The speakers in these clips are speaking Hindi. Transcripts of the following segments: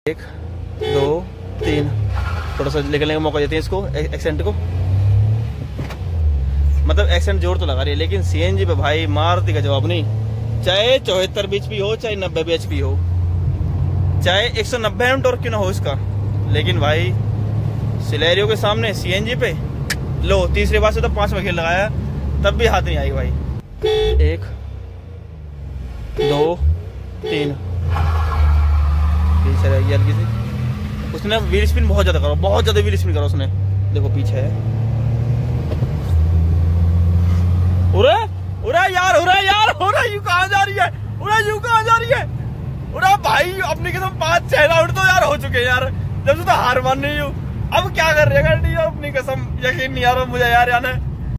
1 2 3 थोड़ा सा निकलने का मौका देते हैं इसको, एक्सेंट को। मतलब एक्सेंट जोर तो लगा रही है, लेकिन सीएनजी पे भाई मारुति का जवाब नहीं। चाहे 74 bhp हो, चाहे 90 bhp हो, चाहे 190 Nm टॉर्क क्यों ना हो इसका, लेकिन भाई सिलेरियो के सामने सीएनजी पे लो। तीसरे बार से तो 5 में खेल लगाया तब भी हाथ नहीं आई भाई। 1 2 3 पीछे रह गई हल्की सी। उसने व्हील स्पिन बहुत ज्यादा करा, बहुत ज्यादा व्हील स्पिन करा उसने। देखो पीछे है। उरे उरे यार, उरे यार, उरे यू कहाँ जा रही है, उरे यू कहाँ जा रही है। उरे भाई अपनी कसम 5-6 राउंड तो यार हो चुके यार, जब से तो हार मान रही हूँ। अब क्या कर रही है गाड़ी, अपनी कसम यकीन नहीं आ रहा मुझे यार यार।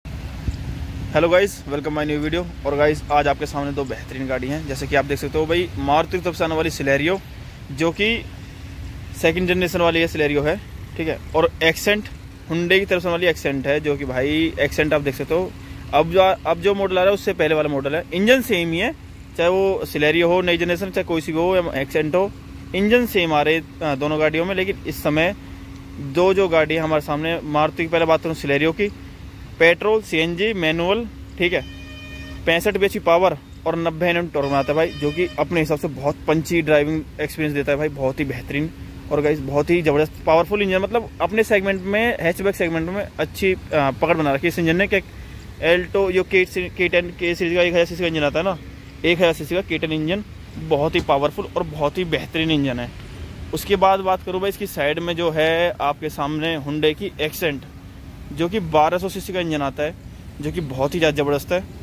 Hello guys, welcome my new video. और गाइस आज आपके सामने दो बेहतरीन गाड़ी हैं, जैसे कि आप देख सकते हो भाई। मारुति की तरफ से आने वाली सिलेरियो, जो कि सेकंड जनरेशन वाली ये सिलेरियो है, ठीक है। और एक्सेंट, हुंडई की तरफ से वाली एक्सेंट है, जो कि भाई एक्सेंट आप देख सकते हो। अब जो मॉडल आ रहा है उससे पहले वाला मॉडल है। इंजन सेम ही है, चाहे वो सिलेरियो हो नई जनरेशन, चाहे कोई सी भी हो या एक्सेंट हो, इंजन सेम आ रहे दोनों गाड़ियों में। लेकिन इस समय दो जो गाड़ी है हमारे सामने, मारुति की पहले बात करूँ सिलेरियो की, पेट्रोल सीएनजी मैनुअल, ठीक है। 65 bhp पावर और 90 Nm टॉर्क बनाता है भाई, जो कि अपने हिसाब से बहुत पंची ड्राइविंग एक्सपीरियंस देता है भाई, बहुत ही बेहतरीन। और गाइस बहुत ही जबरदस्त पावरफुल इंजन, मतलब अपने सेगमेंट में, हैचबैक सेगमेंट में अच्छी पकड़ बना रखी है इस इंजन ने। क्या एल्टो जो के सीरीज का 1000 cc का इंजन आता है ना, 1000 cc का K10 इंजन, बहुत ही पावरफुल और बहुत ही बेहतरीन इंजन है। उसके बाद बात करूँ भाई इसकी साइड में जो है आपके सामने हुंडई की एक्सेंट, जो कि 1200 cc का इंजन आता है, जो कि बहुत ही ज़्यादा ज़बरदस्त है।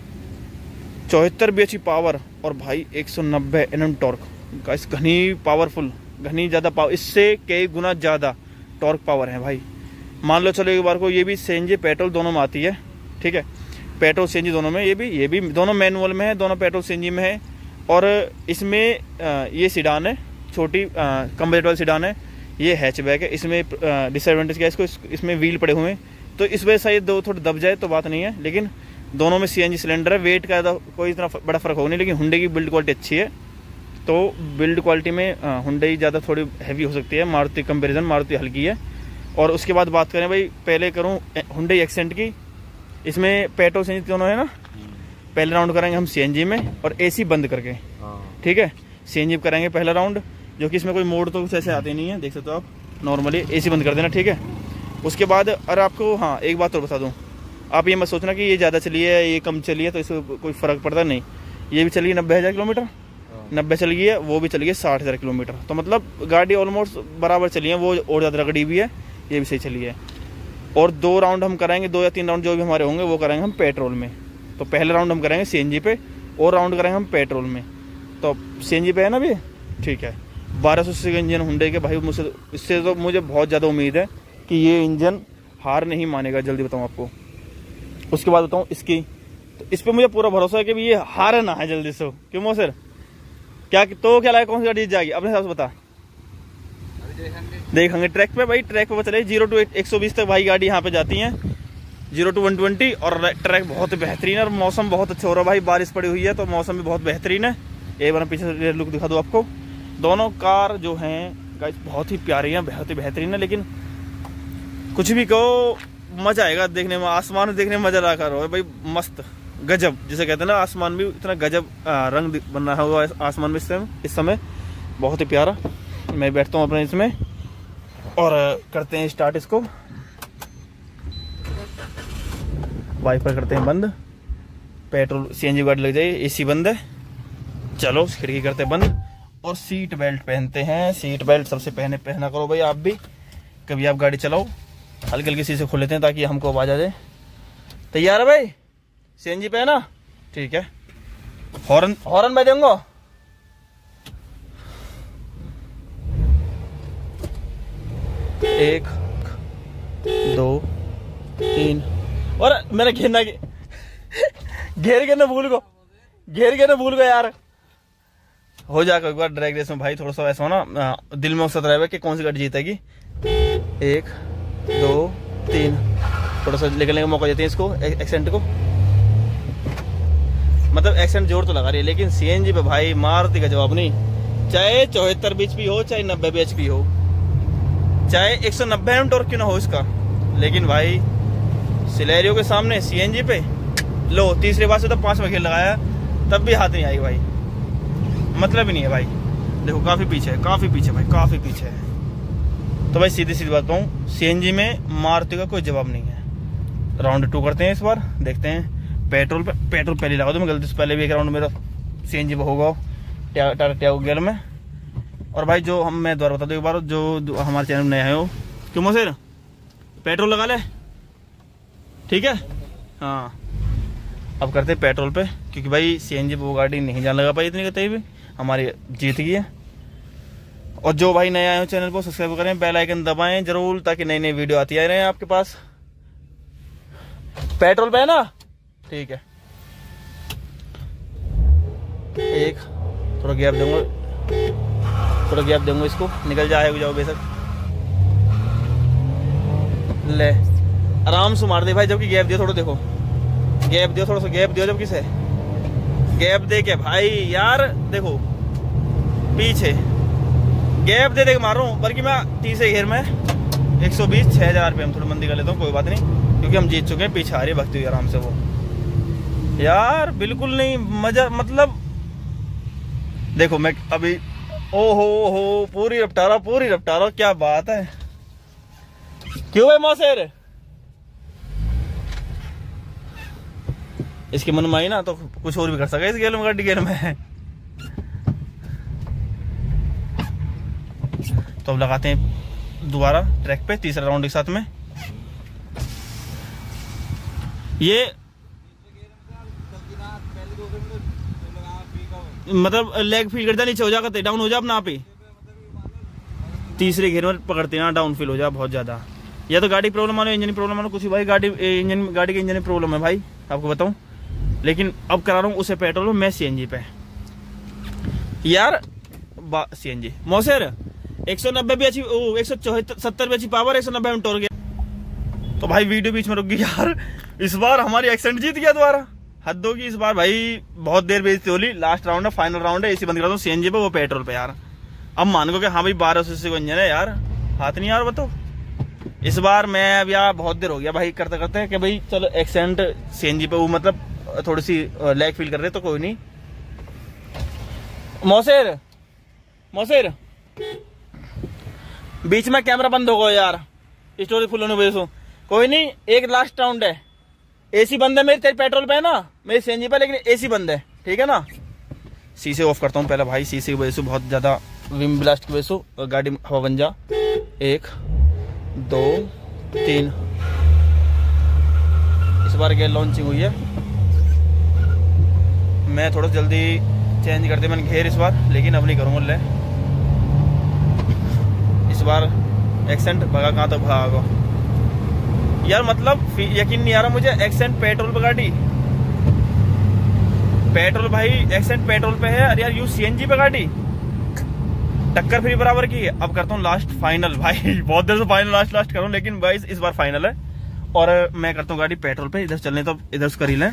74 bhp पावर और भाई 190 Nm टॉर्क। गाइस घनी पावरफुल, घनी ज़्यादा पावर, इससे कई गुना ज़्यादा टॉर्क पावर है भाई। मान लो चलो एक बार को, ये भी सीएनजी पेट्रोल दोनों में आती है, ठीक है। पेट्रोल सीएनजी दोनों में, ये भी दोनों मैनुअल में है, दोनों पेट्रोल सीएनजी में है। और इसमें ये सीडान है, छोटी कम बजट वाली सीडान है, ये हैचबैक है। इसमें डिसएडवांटेज क्या है, इसको इसमें व्हील पड़े हुए हैं, तो इस वजह से ये दो थोड़े दब जाए तो बात नहीं है। लेकिन दोनों में सीएनजी सिलेंडर है, वेट का कोई इतना बड़ा फर्क होगा नहीं। लेकिन हुंडई की बिल्ड क्वालिटी अच्छी है, तो बिल्ड क्वालिटी में हुंडई ज़्यादा थोड़ी हैवी हो सकती है मारुति कंपैरिजन, मारुति हल्की है। और उसके बाद बात करें भाई, पहले करूँ हुंडई एक्सेंट की। इसमें पेट्रोल सीएनजी दोनों है ना। पहले राउंड करेंगे हम सीएनजी में और एसी बंद करके, ठीक है। सीएनजी करेंगे पहला राउंड, जो कि इसमें कोई मोड तो कुछ ऐसे आते नहीं है, देख सकते हो आप। नॉर्मली एसी बंद कर देना, ठीक है। उसके बाद और आपको हाँ एक बात और बता दूं, आप ये मत सोचना कि ये ज़्यादा चली है ये कम चली है तो इससे कोई फ़र्क पड़ता नहीं। ये भी चली है 90,000 किलोमीटर, 90 चली गई है, वो भी चली है 60,000 किलोमीटर। तो मतलब गाड़ी ऑलमोस्ट बराबर चली है, वो और ज़्यादा रगड़ी भी है, ये भी सही चली है। और 2 राउंड हम कराएंगे, 2 या 3 राउंड जो भी हमारे होंगे वो कराएंगे हम पेट्रोल में। तो पहले राउंड हम करेंगे सीएनजी पे और राउंड करेंगे हम पेट्रोल में। तो सीएनजी पे है ना भी, ठीक है। 1200 cc का इंजन हुंडई के भाई, मुझसे इससे तो मुझे बहुत ज़्यादा उम्मीद है कि ये इंजन हार नहीं मानेगा, जल्दी बताऊँ आपको। उसके बाद बताऊँ इसकी, तो इस पर मुझे पूरा भरोसा है कि ये हार ना है जल्दी से। क्यों मोसर, क्या लगा कौन सी गाड़ी जीत जाएगी अपने हिसाब से बता। देखेंगे ट्रैक पे भाई, ट्रैक पे चले 0 to 120 तक भाई गाड़ी यहाँ पे जाती हैं, 0 to 120। और ट्रैक बहुत बेहतरीन है और मौसम बहुत अच्छा हो रहा है भाई, बारिश पड़ी हुई है तो मौसम भी बहुत बेहतरीन है। एक बार पीछे लुक दिखा दूँ आपको। दोनों कार जो हैं गाइस बहुत ही प्यारी हैं, बहुत ही बेहतरीन है। लेकिन कुछ भी कहो, मजा आएगा देखने में, आसमान देखने में मजा रहा हो भाई, मस्त गजब जिसे कहते हैं ना। आसमान भी इतना गजब रंग बन रहा हुआ आसमान में इस समय बहुत ही प्यारा। मैं बैठता हूँ अपने इसमें और करते हैं स्टार्ट इसको। वाइपर करते हैं बंद, पेट्रोल सीएनजी गाड़ी लग जाए, एसी बंद है। चलो खिड़की करते हैं बंद और सीट बेल्ट पहनते हैं। सीट बेल्ट सबसे पहना करो भाई, आप भी कभी आप गाड़ी चलाओ हल्की हल्की सी से खोल लेते हैं ताकि हमको आवाज आ जाए। तैयार है भाई, सीएनजी पे है ना, ठीक है। हॉर्न मैं दूंगा। एक 2 3 और मैंने घेर के ना भूल गया यार। हो जाएगा एक बार ड्रैग रेस में भाई, थोड़ा सा ऐसा हो ना दिल में उसका रहा है कि कौन सी गाड़ी जीतेगी। 1 2 3 थोड़ा सा निकलने का मौका देते हैं इसको, एक्सेंट को। मतलब एक्सेंट जोर तो लगा रही है, लेकिन सीएनजी पे भाई मारुति का जवाब नहीं। चाहे 74 bhp हो, चाहे 90 bhp हो, चाहे 190 Nm टॉर्क क्यों ना हो इसका, लेकिन भाई सिलेरियो के सामने सीएनजी पे लो तीसरी बार से तो 5 में खेल लगाया तब भी हाथ नहीं आई भाई, मतलब ही नहीं है भाई। देखो काफी पीछे है, काफी पीछे भाई, काफी पीछे है। तो भाई सीधी सीधी बात कहूँ, सीएनजी में मारुति का कोई जवाब नहीं है। राउंड 2 करते हैं इस बार, देखते हैं। पेट्रोल पहले लगा दो, मैं गलती से पहले भी एक राउंड मेरा सीएनजी पे होगा टाटा टियागो गियर में। और भाई जो मैं दोबारा बता दूं एक बार, जो हमारे चैनल में नया है हो, क्यों मोसेर पेट्रोल लगा ले, ठीक है। हाँ अब करते हैं पेट्रोल पे, क्योंकि भाई सीएनजी पे वो गाड़ी नहीं जान लगा पाई इतनी कहते भी, हमारी जीत गई है। और जो भाई नए आए हो चैनल को सब्सक्राइब करें, बेल आइकन दबाएं जरूर, ताकि नई नई वीडियो आती रहे आपके पास। पेट्रोल पे है ना, ठीक है। एक थोड़ा गैप दूंगा, थोड़ा गैप दूंगा इसको, निकल जाओ बेशक। ले आराम से मार दे भाई, जबकि गैप दियो थोड़ा, देखो गैप दियो, थोड़ा सा गैप दियो, जब किसे गैप दे के भाई यार देखो पीछे गैप दे के मार रहा हूँ। बल्कि मैं तीसरे घेर में 120 6000 RPM थोड़ी मंदी कर लेता हूँ, कोई बात नहीं, क्योंकि हम जीत चुके हैं। पीछे आ रही है भक्ति हुई आराम से वो, यार बिल्कुल नहीं मजा, मतलब देखो मैं अभी ओ हो पूरी रफ्तारा, क्या बात है। क्यों है मौसेर, इसके मन में आई ना तो कुछ और भी कर सके इस गेल में, गाड़ी गेल में। तो अब लगाते हैं दोबारा ट्रैक पे तीसरा राउंड के साथ में। ये मतलब लेग फील करता, नीचे हो जाकर डाउन हो जा अपना आप ही, तीसरे घेर में पकड़ते ना डाउन फील हो जा बहुत ज्यादा। या तो गाड़ी प्रॉब्लम आने, इंजन प्रॉब्लम आने, कुछ भाई गाड़ी के इंजन में प्रॉब्लम है भाई, आपको बताऊं। लेकिन अब करा रहा हूँ उसे पेट्रोल में, मैं सीएनजी पे यार। सीएनजी मौसेर 190 bhp 170 bhp power, 190 Nm torque. तो भाई वीडियो बीच में रुक गई यार, इस बार हमारी एक्सेंट जीत गया दोबारा, हद होगी इस बार भाई, बहुत देर बेइज्जती होली। लास्ट राउंड है, फाइनल राउंड है, एसी बंद करा दूं सीएनजी पे, वो पेट्रोल पे यार। अब मान को कि हाँ भाई 1200 का इंजन है यार, हाथ नहीं यार बताओ। इस बार मैं अब यार बहुत देर हो गया भाई करते करते कि भाई चलो एक्सेंट सीएनजी पे, वो मतलब थोड़ी सी लैग फील कर रहे, तो कोई नहीं। मौसेर बीच में कैमरा बंद हो गया यार, स्टोरेज फुल होने वजह से। कोई नहीं, एक लास्ट राउंड है, एसी बंद है मेरी, तेरे पेट्रोल पे है ना, मेरी सीएनजी पे, लेकिन एसी बंद है, ठीक है ना। शीशे ऑफ करता हूँ पहले भाई, शीशे की वजह से बहुत ज्यादा विम ब्लास्ट की वजह से गाड़ी में हवा बन जा। 1 2 3 इस बार गेयर लॉन्चिंग हुई है, मैं थोड़ा जल्दी चेंज करते मैंने घेर इस बार, लेकिन अब नहीं करूँगा। ले इस बार एक्सेंट भगा कहाँ तो भागो यार, मतलब यकीन नहीं आ रहा मुझे। एक्सेंट पेट्रोल पे गाड़ी, पेट्रोल भाई एक्सेंट पेट्रोल पे है, अरे यार यू सीएनजी पे गाड़ी, टक्कर फ्री बराबर की है। अब करता हूँ लास्ट फाइनल भाई, बहुत देर से फाइनल लास्ट करूँ, लेकिन भाई इस बार फाइनल है। और मैं करता हूँ गाड़ी पेट्रोल पे, इधर चलने तो इधर से कर ही लें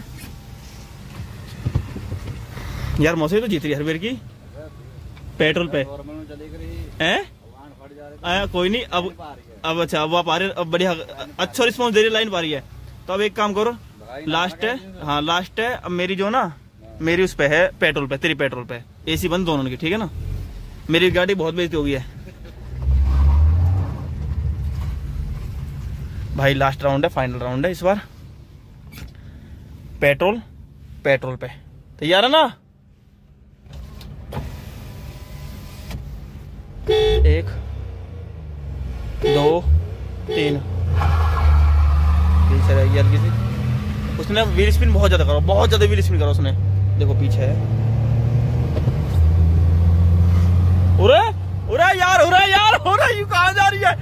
यार। मौसम तो जीत रही हर बेर की पेट्रोल पे हैं। कोई नहीं, अब अच्छा अब आप आ रहे, अब बढ़िया अच्छा रिस्पॉन्स दे रही, लाइन पा रही है। तो अब एक काम करो, लास्ट है, हाँ लास्ट है। अब मेरी जो ना, मेरी उस पे है पेट्रोल पे, तेरी पेट्रोल पे, एसी बंद दोनों की, ठीक है ना। मेरी गाड़ी बहुत बेइज्जती हो गई है भाई। लास्ट राउंड है, फाइनल राउंड है इस बार, पेट्रोल पे तैयार है ना। 1 2 3 पीछे रह गया किसी, उसने व्हील स्पिन बहुत ज्यादा करो, बहुत ज्यादा व्हील स्पिन करो उसने, देखो पीछे है। उरे यू कहाँ जा रही है,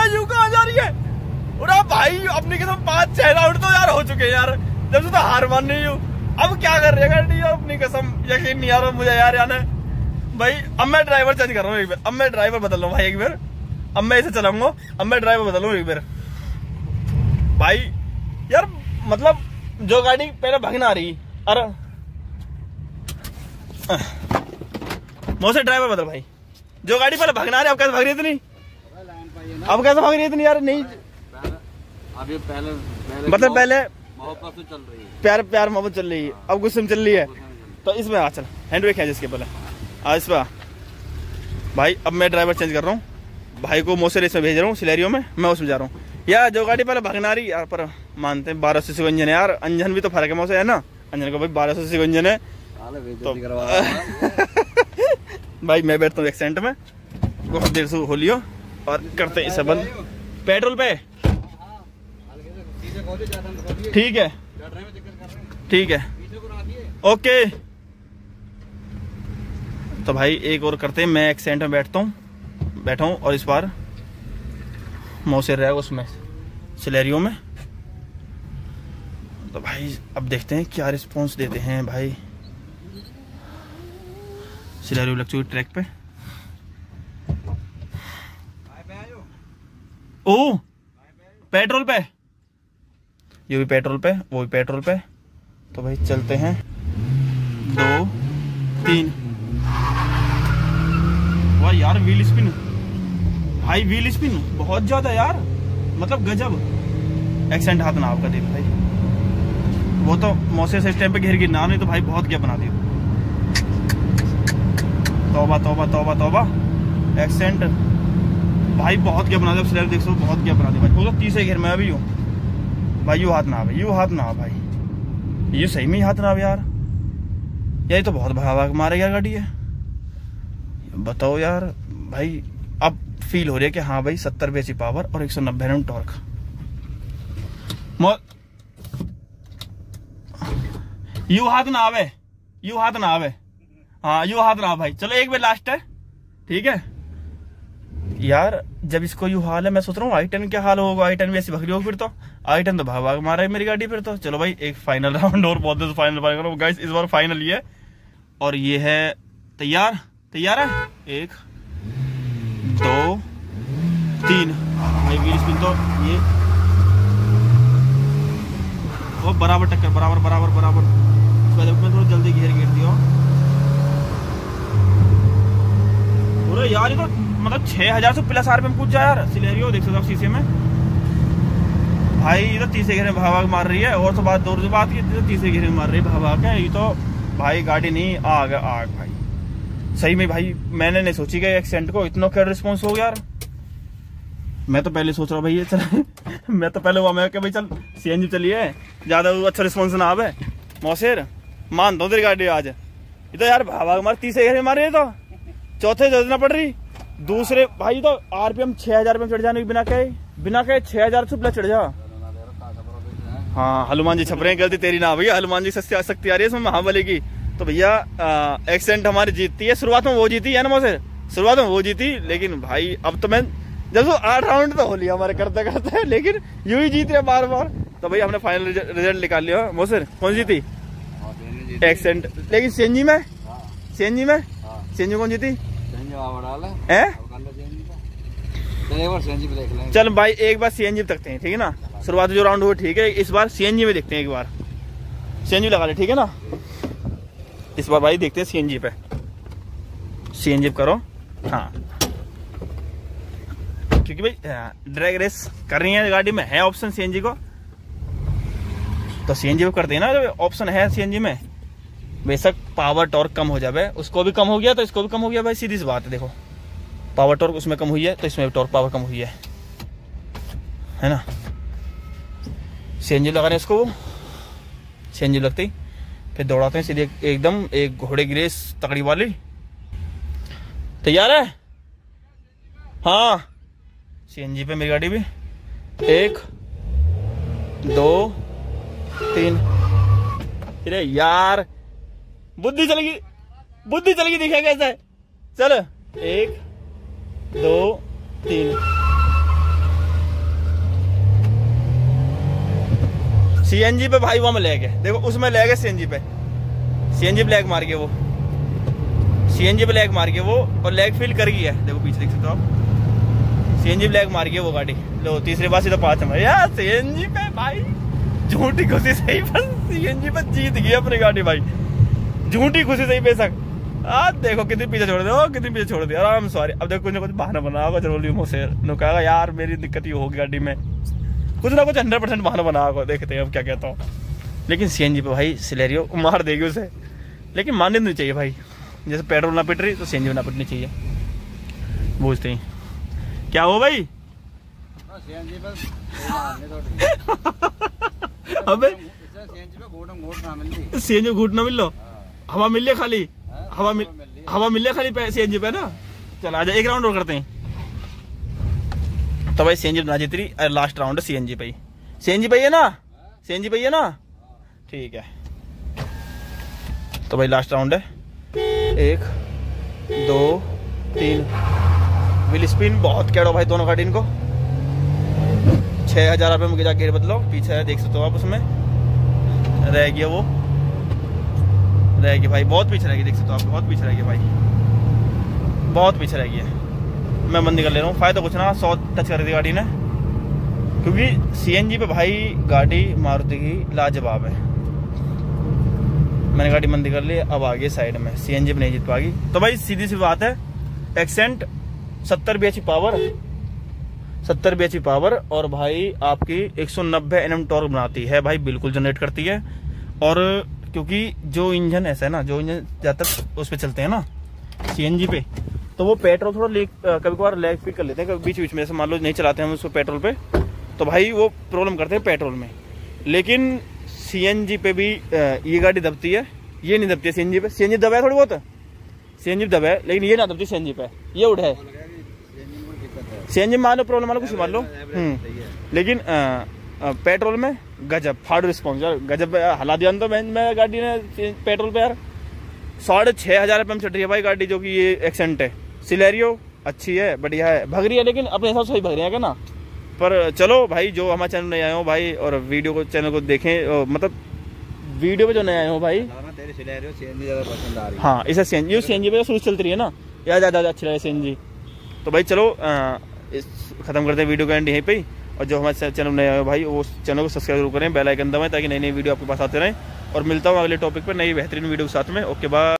उरे भाई अपनी कसम 5-6 राउंड तो यार हो चुके हैं यार, जब से तो हार मान नहीं हूँ। अब क्या कर रही है गाड़ी यार, अपनी कसम यकीन नहीं आ रहा मुझे यार भाई। अब मैं ड्राइवर चेंज कर रहा हूँ एक बार, अब मैं ड्राइवर बदल रहा हूँ भाई एक बार, अब मैं इसे चलाऊंगा, अब मैं ड्राइवर बदल रहा हूँ एक बार भाई। यार मतलब जो गाड़ी पहले भागना आ रही, अरे मुझसे ड्राइवर बदल भाई। जो गाड़ी पहले भगना रहे अब कैसे भाग रही इतनी, अब कैसे भाग रही है इतनी यार? नहीं अभी पहले मतलब पहले मोहब्बत चल रही है, प्यार प्यार मोहब्बत चल रही है, अब गुस्से में चल रही है। तो इसमें आ चल हैंड ब्रेक है जिसके पहले आज इस पर भाई। अब मैं ड्राइवर चेंज कर रहा हूँ, भाई को मोसे इसमें भेज रहा हूँ, सिलेरियो में मैं उसमें जा रहा हूँ यार। जो गाड़ी पहले भगना रही यार, पर मानते हैं 1200 सीसी इंजन है यार, इंजन भी तो फर्क है मोसे है ना, इंजन का भाई 1200 सीसी इंजन है तो भाई मैं बैठता हूँ एक्सेंट में, बहुत देर से हो लियो और करते हैं इसे बंद पेट्रोल पे। ठीक है ठीक है ओके। तो भाई एक और करते हैं, मैं एक्सेंट में बैठा हूँ और इस बार मौसेर रहेगा उसमें सिलेरियो में। तो भाई अब देखते हैं क्या रिस्पॉन्स देते हैं भाई। सिलेरियो लग चुकी ट्रैक पे। ओ पेट्रोल पे, ये भी पेट्रोल पे वो भी पेट्रोल पे। तो भाई चलते हैं 2 3। वाह यार व्हील स्पिन भाई, व्हील स्पिन बहुत ज्यादा यार, मतलब गजब। एक्सेंट हाथ ना आपका देख भाई, वो तो मौसे से इस टाइम पे घेर गिरना नहीं तो भाई बहुत क्या बना दिया। तौबा तौबा तौबा तौबा, एक्सेंट भाई बहुत क्या बना दिया। सिलेरियो देख सो बहुत क्या बना दिया भाई, वो तो 30 घेर में अभी हूँ भाई। यू हाथ ना आवे, यू हाथ ना आ भाई, ये सही में ही हाथ ना आवे यार। यही तो बहुत भाग मारे यार गाड़ी है, बताओ यार भाई। अब फील हो रही है कि हाँ भाई 70 bhp पावर और 190 Nm टॉर्क। यू हाथ ना आवे, यू हाथ ना आवे, हाँ यू हाथ ना आ भाई। चलो एक बार लास्ट है ठीक है यार। जब इसको यू हाल है, मैं सोच रहा हूँ i10 क्या हाल होगा। i10 भी ऐसी भगरी होगी फिर तो, i10 तो भाग मारा है मेरी गाड़ी फिर तो। चलो भाई एक फाइनल राउंड और बहुत फाइनल गाइस, इस बार फाइनल ये है और ये है। तैयार तैयार है 1 2 3 भाई। व्हील स्पिन तो ये वो बराबर टक्कर, बराबर बराबर बराबर। मैं थोड़ा जल्दी घेर दिया पूरा यार। ये तो मतलब 6000 से प्लस RPM कूद जाए यार। सिलेरियो देख सकते हो शीशे में भाई, ये तो 30 घेरे में भाग मार रही है। और तो बात दूर से बात की, तो 30 घेरे में मार रही है भाग है। ये तो भाई गाड़ी नहीं आग भाई सही में भाई। मैंने नहीं सोची कि एक्सेंट को इतना क्या रिस्पॉन्स हो यार। मैं तो पहले सोच रहा हूँ भाई ये चल मैं तो पहले हुआ मैं भाई चल CNG चलिए, ज्यादा अच्छा रिस्पॉन्स ना आवे। मौसेर मानता हूँ तेरी गाड़ी आज, ये तो यार भाग मार 30 घेरे मार रही है। तो चौथे जजना पड़ रही, दूसरे भाई तो RPM 6000 RPM चढ़ जाने की बिना कहे 6000 से प्लस चढ़ जा। हाँ हनुमान जी छप रहे हैं, गलती तेरी ना भैया, हनुमान जी शक्ति आ रही है इसमें महाबली की। तो भैया एक्सेंट हमारी जीतती है। शुरुआत में वो जीती है ना मौसे, शुरुआत में वो जीती, लेकिन भाई अब तो मैं जब 8 राउंड तो हो लिया हमारे करते करते, लेकिन यूं ही जीत रहे बार बार। तो भाई हमने फाइनल रिजल्ट निकाल लिया। मौसर कौन जीती? एक्सेंट। लेकिन CNG में CNG कौन जीती है? चल भाई एक बार CNG में देखते हैं ठीक है ना। शुरुआत जो राउंड हुआ ठीक है, इस बार CNG में देखते हैं। एक बार CNG लगा ले ठीक है ना। इस बार भाई देखते हैं CNG पे, CNG करो हाँ, क्योंकि भाई ड्रैग रेस कर रही है गाड़ी में, है ऑप्शन CNG को, तो CNG को करते हैं ना। जो ऑप्शन है CNG में, बेशक पावर टॉर्क कम हो जाए, उसको भी कम हो गया तो इसको भी कम हो गया भाई, सीधी सी बात है। देखो पावर टॉर्क उसमें कम हुई है तो इसमें भी टॉर्क पावर कम हुई है ना। CNG लगा रहे हैं इसको, CNG लगते ही फिर दौड़ाते हैं सीधे एकदम एक घोड़े की रेस तगड़ी वाली। तैयार है? हाँ CNG पे मेरी गाड़ी भी 1 2 3। अरे यार बुद्धि चलेगी दिखा कैसा है। चल 1 2 3। CNG पे भाई वहां लैग है, देखो उसमें लैग है CNG पे लैग मार के वो CNG पे लैग मार के वो, और लैग फील कर गई है। देखो पीछे देख सकते हो आप, CNG पे लैग मार के वो गाड़ी। लो तीसरे बार सीधा 5 नंबर यार CNG पे भाई। झूठी खुशी सही पर CNG पे जीत गई अपनी गाड़ी भाई, झूठी खुशी सही बेशक। देखो कितनी पीछे छोड़ दिया, कितनी पीछे छोड़ दिया। आराम सॉरी। अब देखो कुछ ना कुछ बहाना बना होगा जरूर मुँह से, कहेगा यार मेरी दिक्कत ये होगी गाड़ी में, कुछ ना कुछ 100% बहाना बना होगा। देखते हैं अब क्या कहता हूँ। लेकिन सीएनजी पे भाई सिलेरियो मार देगी उसे, लेकिन मानने नहीं चाहिए भाई। जैसे पेट्रोल ना पिट रही तो सीएनजी ना पिटनी चाहिए। पूछते ही क्या हो भाई। अबे सीएनजी घूट ना मिल लो, हवा मिल रही खाली, हवा मिल रही खाली सीएनजी पे ना। चल आजा एक राउंड और करते हैं। तो भाई सीएनजी बना जीत रही, लास्ट राउंड है सीएनजी पे ही। सीएनजी पे ही है ना, सीएनजी पे ही है ना, ठीक है। तो भाई लास्ट राउंड है, 1 2 3। व्हील स्पिन बहुत कैडो भाई दोनों गाड़ी इनको। 6000 रुपये में जाके बदलो, पीछे है देख सकते हो आप, उसमें रह गया वो, रह गई भाई, बहुत पीछे रह गई, देख सकते हो आप, बहुत पीछे रह गई भाई, बहुत पीछे रह गई है। मैं बंद कर ले रहा हूँ, फायदा कुछ ना 100 टच कर दी गाड़ी ने, क्योंकि सीएनजी पे भाई गाड़ी मारुति की लाजवाब है। मैंने गाड़ी बंद कर ली, अब आगे साइड में सीएनजी पे नहीं जीत पाएगी। तो भाई सीधी सी बात है, Xcent 70 bhp power, 70 bhp power, और भाई आपकी 190 Nm टॉर्क बनाती है भाई, बिल्कुल जनरेट करती है। और क्योंकि जो इंजन ऐसा है ना, जो इंजन ज़्यादातर उस पर चलते हैं ना सीएनजी पे, तो वो पेट्रोल थोड़ा कभी कभार लैग फीड कर लेते हैं बीच बीच में। जैसे मान लो नहीं चलाते हैं हम उसको पेट्रोल पे, तो भाई वो प्रॉब्लम करते हैं पेट्रोल में। लेकिन सीएनजी पे भी ये गाड़ी दबती है, ये नहीं दबती है सीएनजी पे। सीएनजी दबा है थोड़ी बहुत, सीएनजी दबा है, लेकिन ये ना दबती सीएनजी पे, ये उड़ है। सीएनजी मान लो प्रॉब्लम, मान लो कुछ मान लो, लेकिन पेट्रोल में गजब फाड़ रिस्पॉन्स यार, गजब हला दिया तो मैं गाड़ी ने पेट्रोल पे यार। 6500 रुपये में चढ़ रही है भाई गाड़ी, जो कि ये एक्सेंट है। सिलेरियो अच्छी है, बढ़िया है, भग रही है, लेकिन अपने हिसाब से सही भग रही है क्या ना। पर चलो भाई, जो हमारे चैनल नए आए हो भाई और वीडियो को चैनल को देखें, मतलब वीडियो पे जो नए आए हो भाई, तेरी सिलेरियो सीएनजी ज्यादा पसंद आ रही है। हाँ इसे सीएनजी, सीएनजी पे शुरू चलती रही है ना यार, ज़्यादा अच्छी लगे सीएनजी। तो भाई चलो ख़त्म करते हैं वीडियो का एंड यहीं पे ही। और जो हमारे चैनल नए आए हो भाई, वो चैनल को सब्सक्राइब जरूर करें, बेल आइकन दबाएं, ताकि नई नई वीडियो आपके पास आते रहें। और मिलता हूँ अगले टॉपिक पर नई बेहतरीन वीडियो के साथ में। Okay bye.